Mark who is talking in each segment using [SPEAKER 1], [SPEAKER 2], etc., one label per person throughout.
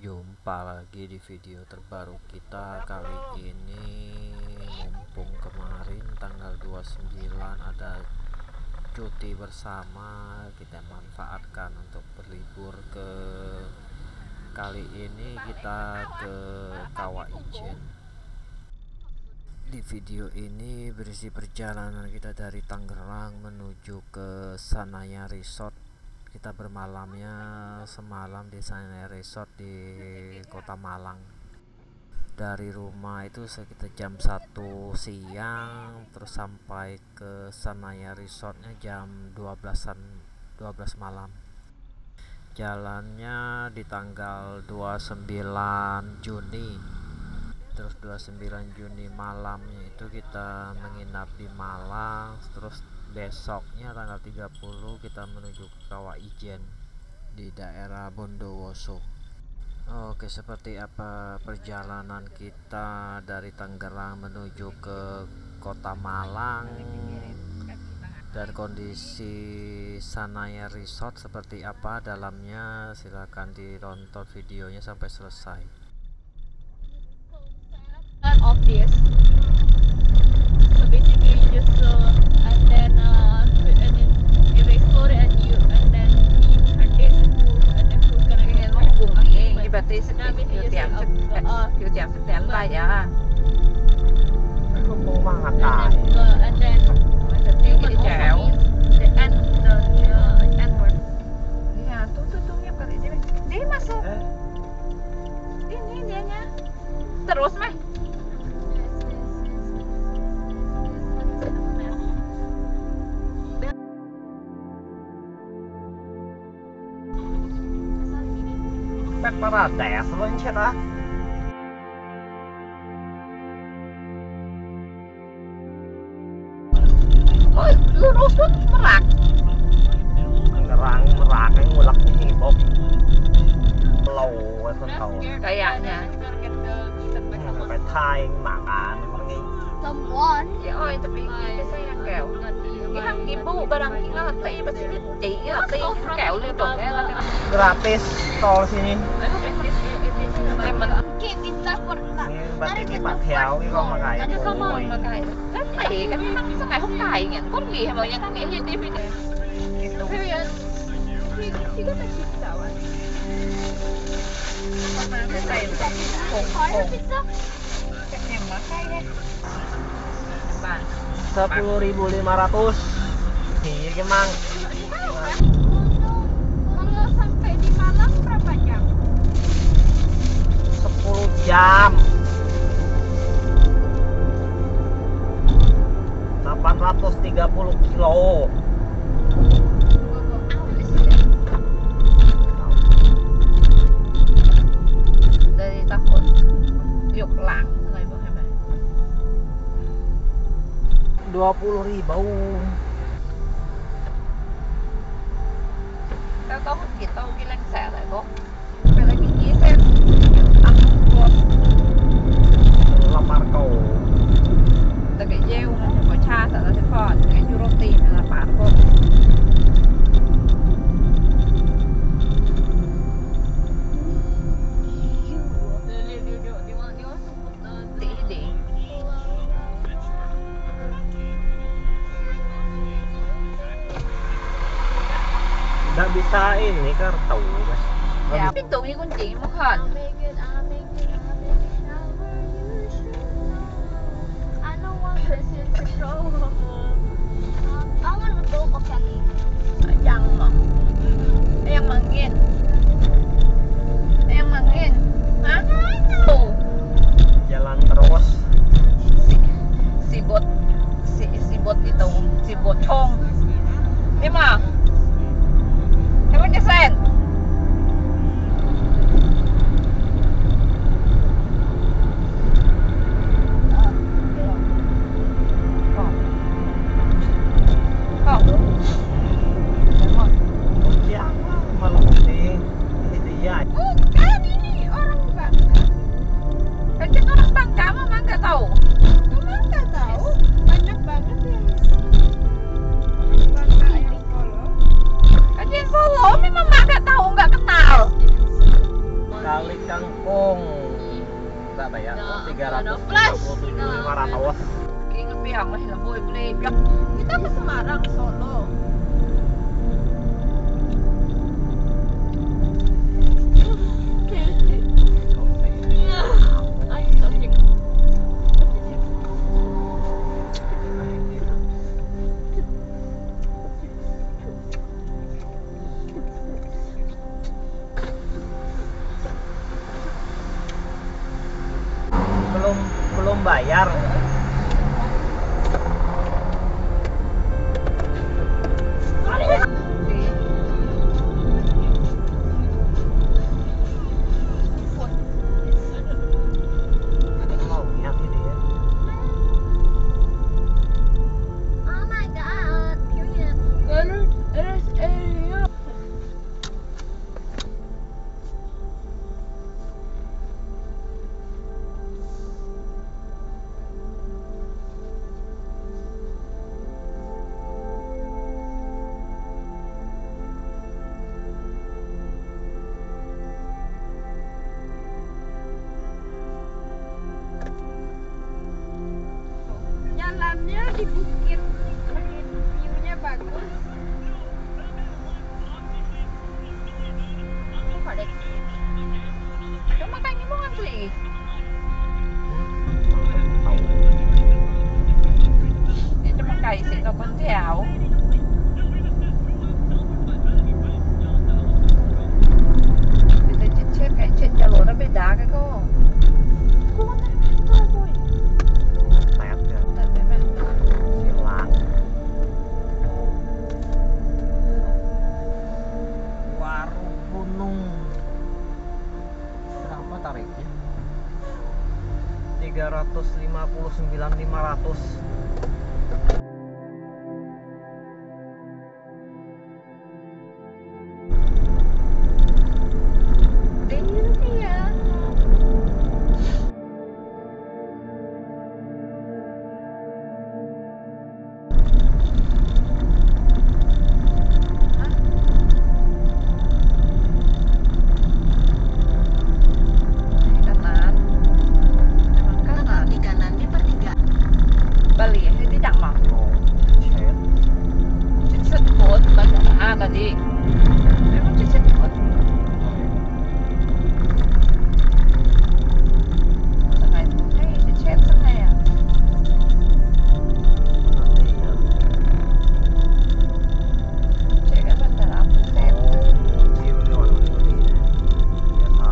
[SPEAKER 1] Jumpa lagi di video terbaru kita. Kali ini mumpung kemarin tanggal 29 ada cuti bersama, kita manfaatkan untuk berlibur ke kali ini kita ke Kawah Ijen. Di video ini berisi perjalanan kita dari Tangerang menuju ke Sanaya Resort. Kita bermalamnya semalam di Sanaya Resort di Kota Malang. Dari rumah itu sekitar jam 1 siang, terus sampai ke Sanaya Resortnya jam 12 malam. Jalannya di tanggal 29 Juni. Terus 29 Juni malamnya itu kita menginap di Malang, terus besoknya tanggal 30 kita menuju ke Kawah Ijen di daerah Bondowoso. Oke, seperti apa perjalanan kita dari Tangerang menuju ke Kota Malang dan kondisi Sanaya Resort seperti apa dalamnya, silahkan ditonton videonya sampai selesai.
[SPEAKER 2] Of this, so basically you just and then you restore and then you turn it and then who's gonna get
[SPEAKER 3] một vùng như bà tí sẽ kiểu tiệm sẽ tém bài á
[SPEAKER 1] Không có mang hạt tải.
[SPEAKER 2] and then
[SPEAKER 3] cái đi chéo
[SPEAKER 2] the end word.
[SPEAKER 3] ya tuh yang kali dia masuk ini dianya terus mah
[SPEAKER 1] Paradise luôn chứ đó.
[SPEAKER 3] ôi lurus pun merak
[SPEAKER 1] Merak cái ngulak ini Bob. Lâu cái con tàu.
[SPEAKER 3] kayaknya
[SPEAKER 1] Phải thay makan ini.
[SPEAKER 2] Someone.
[SPEAKER 3] ya oi tapi saya yang kẹo cái hàng kim bu barang kita tadi pasti chỉ tadi kẹo liên tục cái là
[SPEAKER 1] Gratis tol sini.
[SPEAKER 3] mình
[SPEAKER 2] Keep it up for
[SPEAKER 1] Berarti ini Pak Theo cái con mà gài.
[SPEAKER 3] Aja sama mà cài cái này cái sao cài không cài nhỉ có gì mà yang cái gì đi
[SPEAKER 1] Itu.
[SPEAKER 2] period. He got a pizza one.
[SPEAKER 3] cái này
[SPEAKER 2] Order pizza?
[SPEAKER 3] em mà cay đấy bạn
[SPEAKER 1] 10.500. Iya Kemang.
[SPEAKER 2] Kalau sampai di Malang berapa jam?
[SPEAKER 1] 10 jam. 830 kilo.
[SPEAKER 3] dari takut yuk lang này bảo hay mày
[SPEAKER 1] 20.000.
[SPEAKER 3] tao có một kỹ tao cái lanh xả lại bố phải là cái gì xem ăn luôn
[SPEAKER 1] Lamar cầu.
[SPEAKER 3] là cái gieo nó phải có cha sợ là sẽ phò cái chu roti là bán bố tí đi
[SPEAKER 1] Nggak bisa ini kartu mas.
[SPEAKER 3] ya pintu như con chị mất hẳn Yang mà ngin hả
[SPEAKER 1] Jalan terus.
[SPEAKER 3] si bot itu si bot chong thế mà thế vẫn cái sen không
[SPEAKER 1] 357.500.
[SPEAKER 3] Ingat piang masih lah boy beli piang.
[SPEAKER 2] Kita ke Semarang, Solo.
[SPEAKER 1] belum bayar. Maunya ini ya.
[SPEAKER 2] Oh my god, period. Rest area. Jalannya di bukit, makin view-nya bagus.
[SPEAKER 3] Balik. Aduh makanya mau ngantri. Để cho con cày xịn rồi con theo. Bây giờ chết cái chuyện cho lỗ nó bị đá cái cô. Cô này, thôi.
[SPEAKER 1] Tét ya.
[SPEAKER 3] Tadi memang.
[SPEAKER 1] Sila. Warung Gunung. Berapa tarifnya? 359.500.
[SPEAKER 3] Iya. Kanan. Memang kanan.
[SPEAKER 2] Di kanan di pertigaan.
[SPEAKER 3] Bali ya, ini tidak mau.
[SPEAKER 1] Oh, shit.
[SPEAKER 3] Cicit pot pada tadi. Memang cicit pot. Sengai itu, cicit sengai ya. Cek apa cara apa set?
[SPEAKER 1] View ini warna ini. Biasa.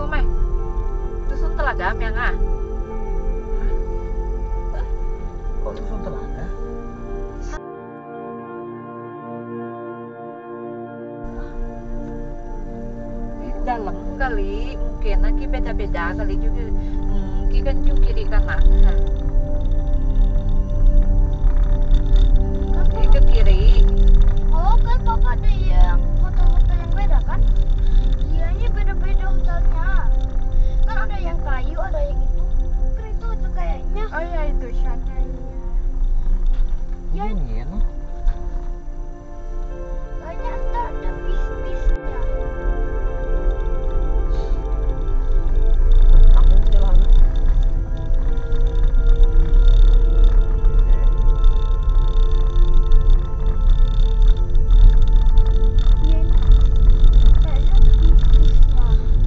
[SPEAKER 3] Dusun mày. Dusun Telaga Miang ah.
[SPEAKER 1] Kok Dusun Telaga?
[SPEAKER 3] Dalam kali, mungkin lagi beda-beda kali juga. Ki kan juga kiri kanan. Ki ke kiri.
[SPEAKER 2] Oh kan papa ada yang hotel-hotel yang beda kan? Iya ini beda-beda hotelnya. Kan ada yang kayu, ada yang itu. Kan itu kayaknya. Oh ya itu Chanel. Ya.
[SPEAKER 1] Dingin.
[SPEAKER 2] Kayaknya ntar ada bis-bisnya.
[SPEAKER 1] Kamu jalan.
[SPEAKER 2] Iya ini. Kayaknya ada bis-bisnya.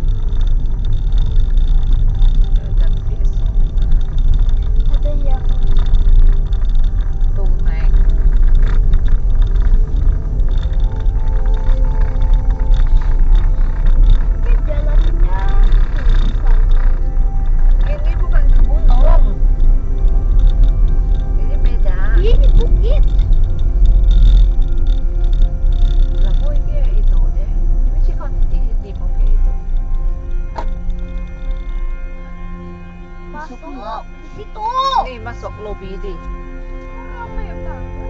[SPEAKER 3] Ada bis.
[SPEAKER 2] Ada yang
[SPEAKER 3] Tuh naik.
[SPEAKER 2] kayak jalannya susah.
[SPEAKER 3] Ini bukan gunung. Ini beda.
[SPEAKER 2] Ini bukit.
[SPEAKER 3] Lah kok kayak itu deh. Ini sih kan di mau kayak itu.
[SPEAKER 2] Masuk di situ.
[SPEAKER 3] Nih masuk lobby deh.
[SPEAKER 2] Ramai banget.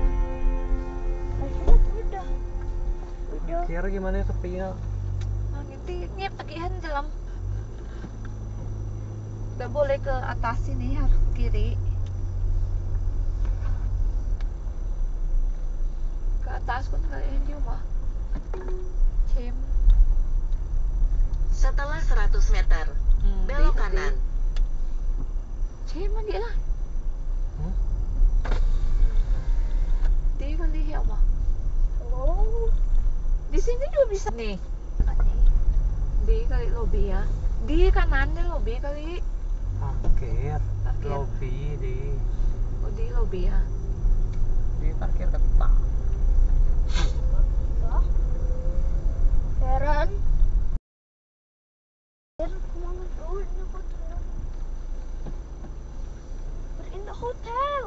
[SPEAKER 2] Akhirnya udah.
[SPEAKER 1] Kira gimana sepinya?
[SPEAKER 3] Nah, ini pagihan dalam. Gak boleh ke atas sini, harus ke kiri. Ke atas pun gak ini mah. Cem.
[SPEAKER 4] Setelah 100 meter, belok kanan.
[SPEAKER 3] Cem lagi lah.
[SPEAKER 1] Hmm?
[SPEAKER 3] Di kali ya mah.
[SPEAKER 2] Oh.
[SPEAKER 3] Di sini juga bisa nih. Di kali lobby ya. Di kanannya lobby kali.
[SPEAKER 1] Parkir.
[SPEAKER 3] Parkir.
[SPEAKER 1] Lobby di
[SPEAKER 3] Oh, di lobby ya.
[SPEAKER 1] parkir ketak.
[SPEAKER 2] Heran. Kemana dulu ini hotel? We're in the hotel.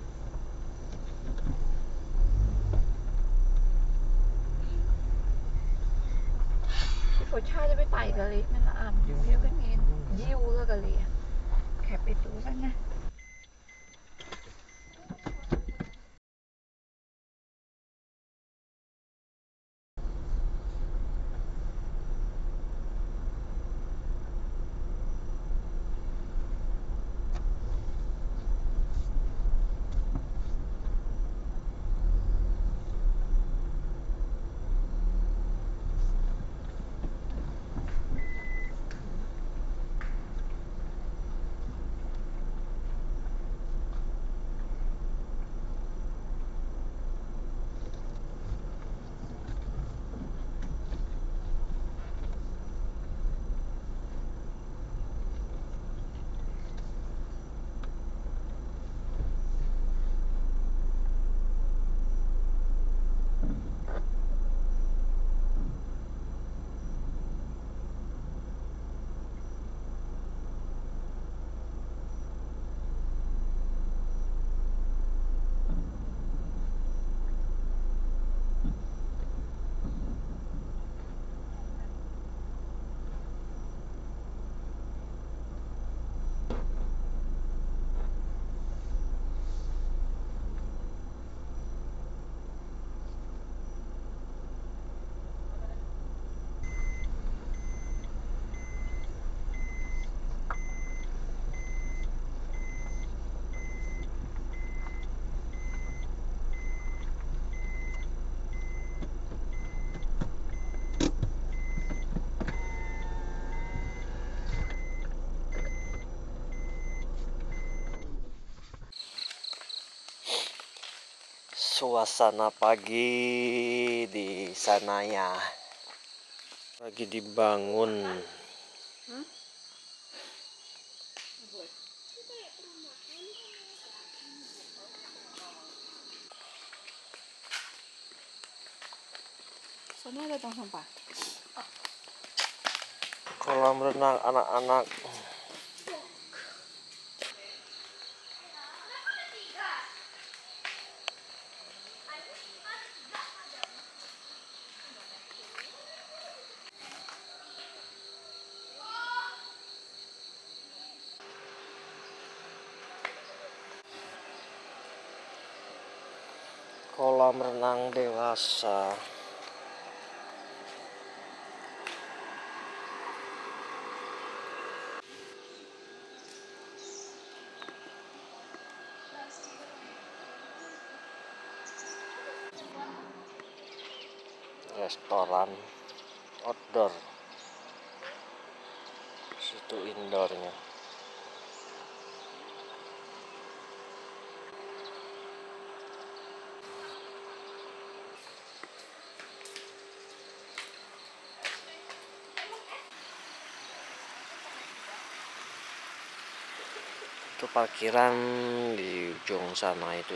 [SPEAKER 3] Phổ trai cho với tẩy kali nên là ăn nhiều cái nhìn diêu ra kali ya. Kẹp itu sana.
[SPEAKER 1] Suasana pagi di sana ya. Lagi dibangun.
[SPEAKER 3] Sana ada tong sampah.
[SPEAKER 1] Kolam renang anak-anak. Kolam renang dewasa. Restoran outdoor. Situ indoornya. Itu parkiran di ujung sana itu.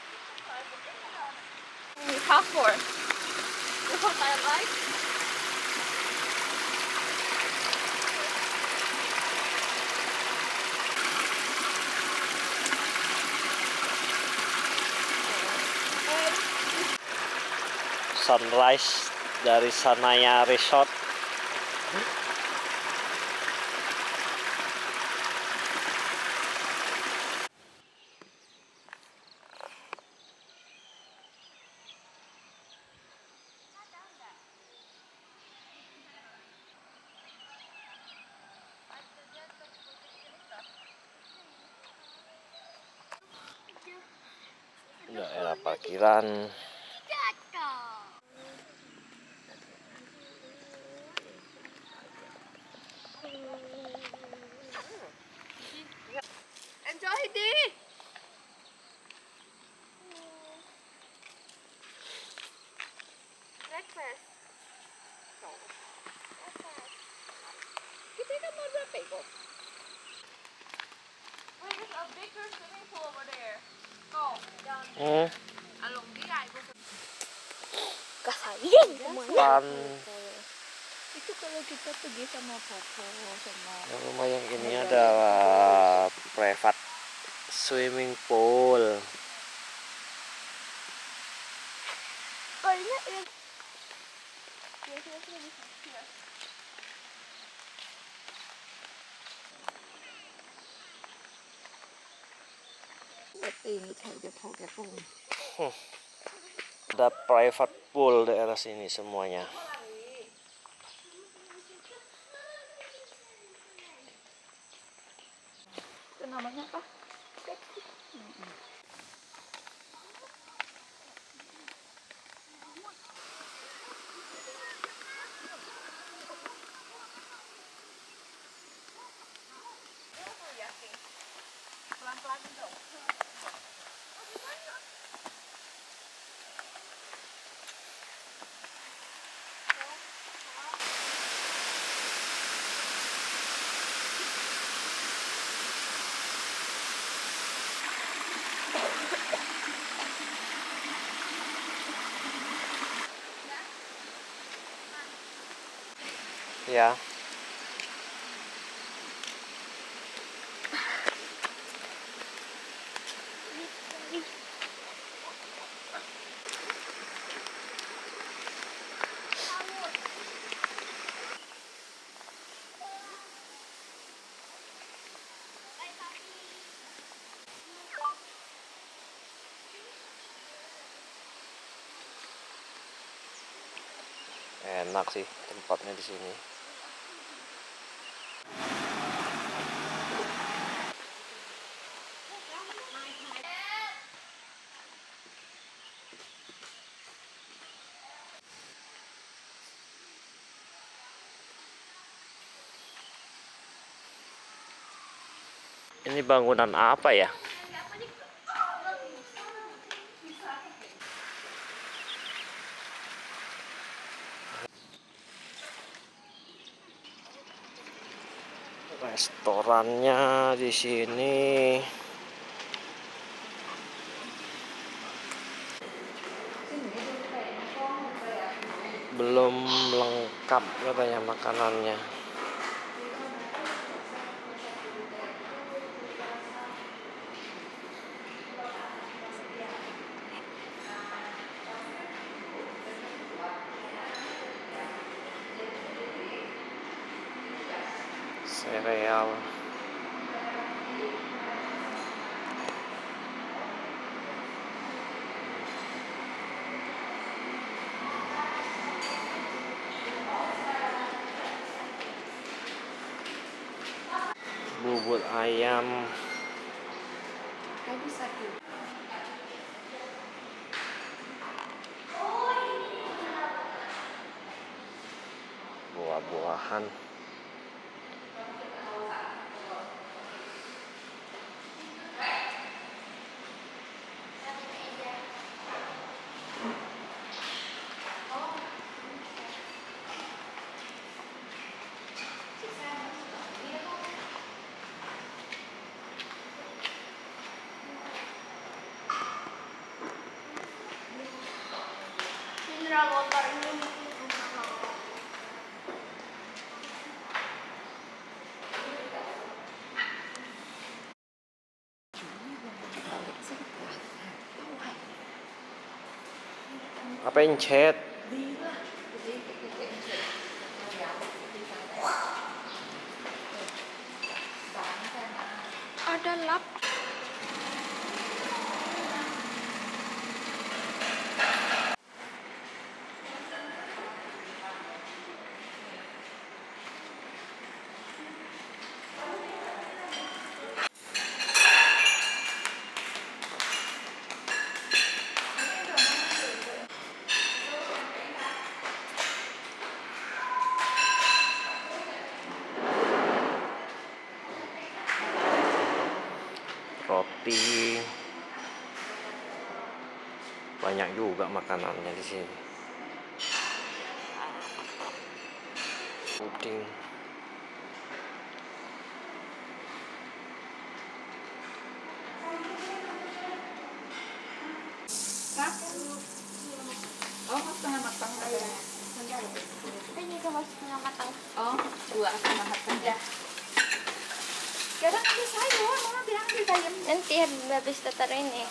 [SPEAKER 2] Half floor. This what I like.
[SPEAKER 1] Sunrise dari Sanaya Resort. Daerah parkiran.
[SPEAKER 2] Enjoy di. Breakfast. Kita kan mau berapa kok? Wait, there's a bigger swimming pool over there. Go down. Along di ay ko.
[SPEAKER 3] Kasayin
[SPEAKER 1] Pan.
[SPEAKER 3] Itu kalau kita pergi sama Popo sama
[SPEAKER 1] Rumah yang ini ada private swimming pool.
[SPEAKER 2] Banyak yang
[SPEAKER 3] ini kayak pung.
[SPEAKER 1] Ada private pool daerah sini semuanya.
[SPEAKER 3] Itu namanya apa?
[SPEAKER 2] pelan-pelan dong.
[SPEAKER 1] Ya. Enak sih tempatnya di sini. Ini bangunan apa ya? Restorannya di sini belum lengkap katanya makanannya. sereal. Bubur ayam. Buah-buahan.
[SPEAKER 2] Mineral water ini
[SPEAKER 1] Apa yang chat?
[SPEAKER 2] ada lap.
[SPEAKER 1] Roti. Banyak juga makanannya di sini. Puding.
[SPEAKER 3] Oh, setengah matang ya.
[SPEAKER 2] Ini juga masih setengah matang.
[SPEAKER 3] Oh, 2 setengah matang ya. Kadang ada sayur, mama bilang di bayam.
[SPEAKER 2] Nanti habis tatar ini.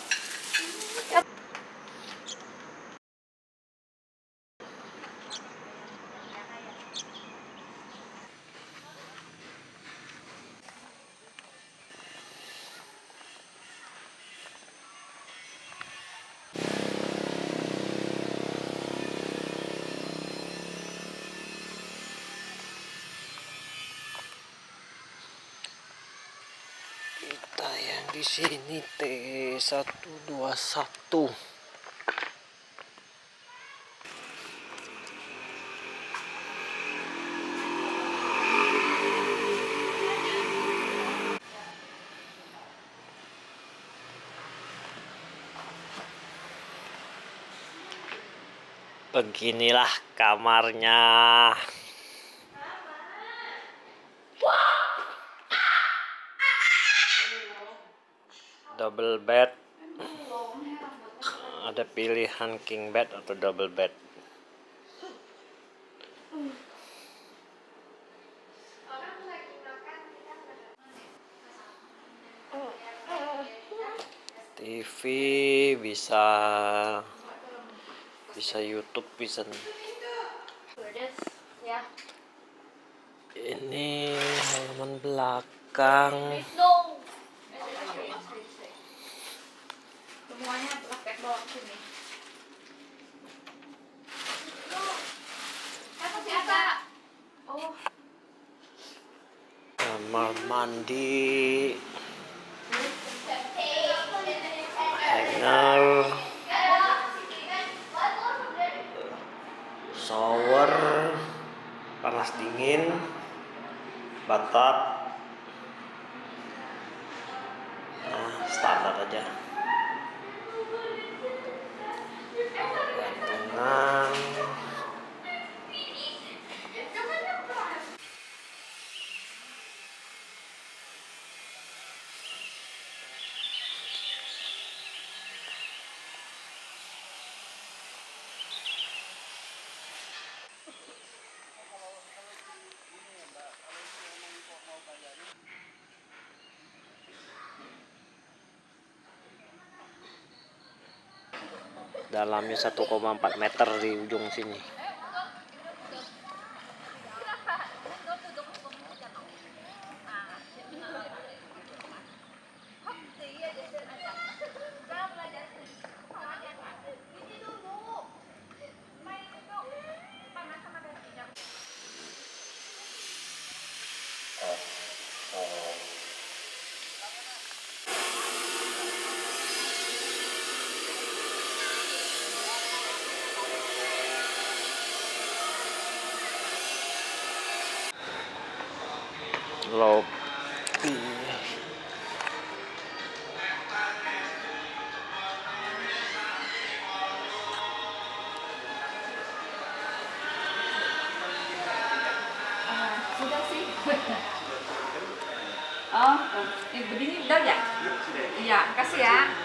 [SPEAKER 1] Kita yang di sini T121. Beginilah kamarnya. Double bed. Ada pilihan king bed atau double bed. TV bisa YouTube, bisa.
[SPEAKER 2] Ya.
[SPEAKER 1] Ini halaman belakang.
[SPEAKER 2] No.
[SPEAKER 3] Semuanya praktek bawa ke sini.
[SPEAKER 2] Ada.
[SPEAKER 3] Oh,
[SPEAKER 1] Kamar mandi. Hanger. Shower. Panas dingin. Bathtub. Nah, standar aja. Gantungan. Dalamnya 1,4 meter di ujung sini. Lopi.
[SPEAKER 3] Sudah sih. Oh, berdiri udah ya? Iya, kasih ya.